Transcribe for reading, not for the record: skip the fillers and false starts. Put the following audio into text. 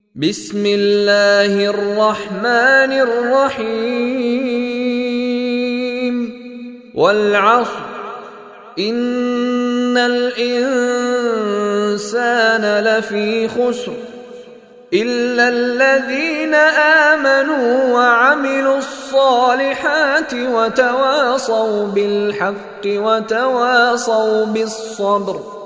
بسم الله الرحمن الرحيم والعصر إن الإنسان لفي خسر إلا الذين آمنوا وعملوا الصالحات وتواصوا بالحق وتواصوا بالصبر